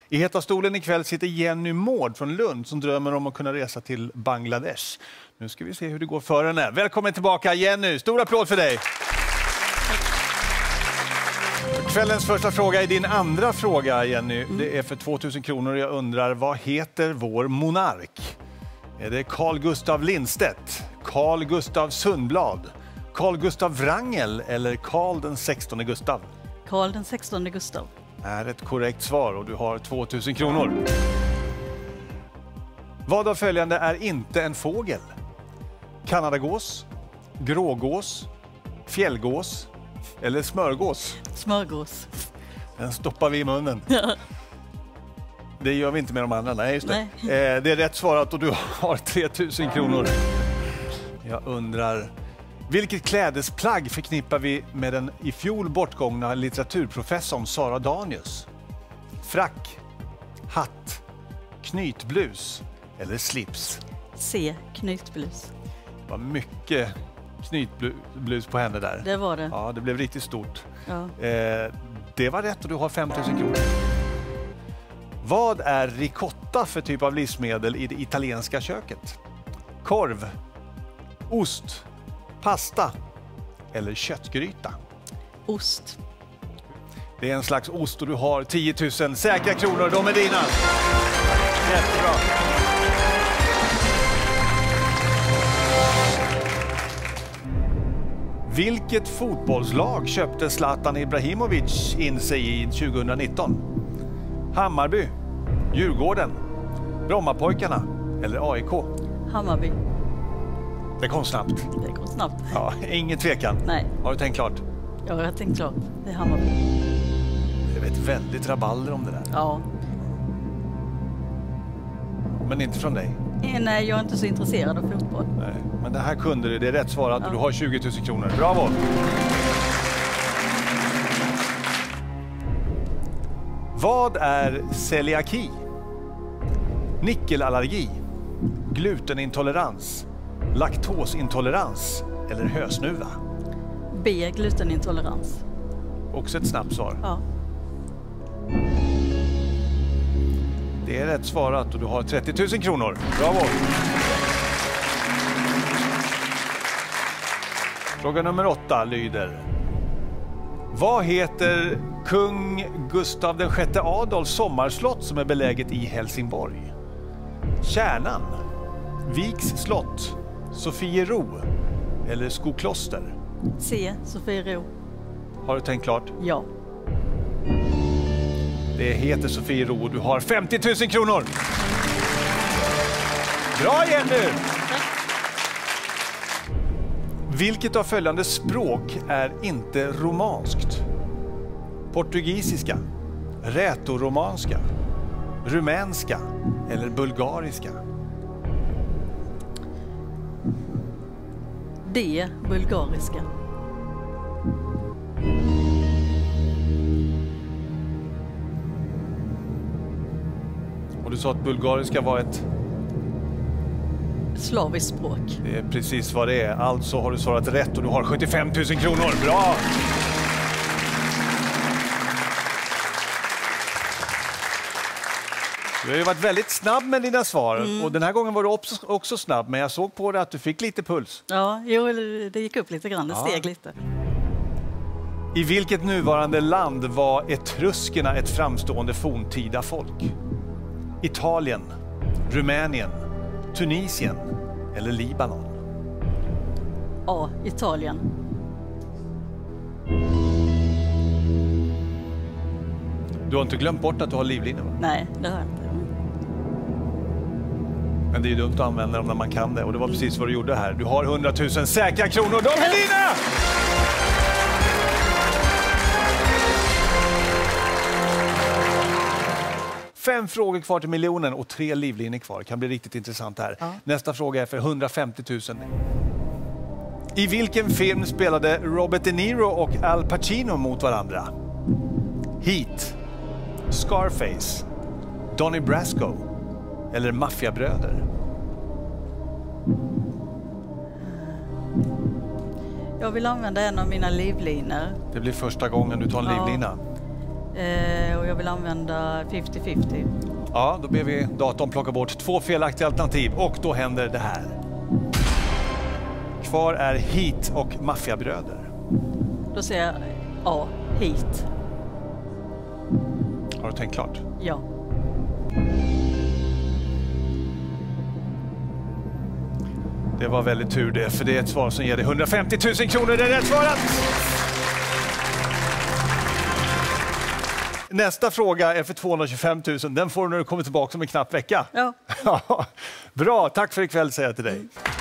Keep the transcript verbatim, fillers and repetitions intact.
I Heta stolen ikväll sitter Jenny Mård från Lund som drömmer om att kunna resa till Bangladesh. Nu ska vi se hur det går för henne. Välkommen tillbaka Jenny, stor applåd för dig! Kvällens första fråga är din andra fråga, Jenny. Mm. Det är för tvåtusen kronor och jag undrar, vad heter vår monark? Är det Carl Gustaf Lindstedt, Carl Gustaf Sundblad, Carl Gustaf Wrangel eller Carl den sextonde Gustav? Carl den sextonde Gustav. Är ett korrekt svar och du har tvåtusen kronor. Vad av följande är inte en fågel? Kanadagås, grågås, fjällgås eller smörgås? Smörgås. Den stoppar vi i munnen. Ja. Det gör vi inte med de andra. Nej, just det. Nej. Eh, det är rätt svarat och du har tretusen kronor. Jag undrar, vilket klädesplagg förknippar vi med den i fjol bortgångna litteraturprofessorn Sara Danius? Frack, hatt, knytblus eller slips? C. Knytblus. Det var mycket knytblus på henne där. Det var det. Ja, det blev riktigt stort. Ja. Eh, det var rätt och du har femtusen kronor. Vad är ricotta för typ av livsmedel i det italienska köket? Korv, ost, pasta eller köttgryta? Ost. Det är en slags ost och du har tiotusen säkra kronor. De är dina. Jättebra. Vilket fotbollslag köpte Zlatan Ibrahimovic in sig i tjugonitton? Hammarby, Djurgården, Brommapojkarna eller A I K? Hammarby. Det kom snabbt. Det kom snabbt. Ja, ingen tvekan. Nej. Har du tänkt klart? Ja, jag har tänkt klart. Det är Hammarby. Det är ett väldigt rabalder om det där. Ja. Men inte från dig. Nej, jag är inte så intresserad av fotboll. Nej, men det här kunde du. Det är rätt svarat ja. och du har tjugotusen kronor. Bravo! Vad är celiaki? Nickelallergi, glutenintolerans, laktosintolerans eller hösnuva? B. Glutenintolerans. Också ett snabbt svar. Ja. Det är rätt svarat och du har trettiotusen kronor. Bravo! Fråga nummer åtta lyder: vad heter kung Gustav den sjätte Adolfs sommarslott som är beläget i Helsingborg? Kärnan, Viks slott, Sofiero eller Skokloster? C. Sofiero. Har du tänkt klart? Ja. Det heter Sofiero och du har femtiotusen kronor. Bra Jenny! Vilket av följande språk är inte romanskt? Portugisiska, rätoromanska, rumänska eller bulgariska? D. Bulgariska. Och du sa att bulgariska var ett slaviskt språk. Det är precis vad det är. Alltså har du svarat rätt och du har sjuttiofem tusen kronor. Bra! Du har ju varit väldigt snabb med dina svar. Mm. Och den här gången var du också, också snabb. Men jag såg på det att du fick lite puls. Ja, jo, det gick upp lite grann. Det steg ja. lite. I vilket nuvarande land var etruskerna ett framstående forntida folk? Italien, Rumänien, Tunisien eller Libanon? Ja, Italien. Du har inte glömt bort att du har livlinor, va? Nej, det har jag inte. Men det är ju dumt att använda dem när man kan det. Och det var precis vad du gjorde här. Du har hundratusen säkra kronor. De är dina! Fem frågor kvar till miljonen och tre livlinor kvar. Det kan bli riktigt intressant här. Ja. Nästa fråga är för hundrafemtio tusen. I vilken film spelade Robert De Niro och Al Pacino mot varandra? Heat, Scarface, Donnie Brasco eller Maffiabröder? Jag vill använda en av mina livlinor. Det blir första gången du tar en ja. livlina. Eh, och jag vill använda femtio femtio. Ja, då ber vi datorn plocka bort två felaktiga alternativ och då händer det här. Kvar är Heat och Maffiabröder. Då säger jag A, Heat. Har du tänkt klart? Ja. Det var väldigt tur det, för det är ett svar som ger dig hundrafemtio tusen kronor. Det är rätt svarat! Nästa fråga är för tvåhundratjugofem tusen. Den får du när du kommer tillbaka om en knapp vecka. Ja. Bra, tack för ikväll säger jag till dig.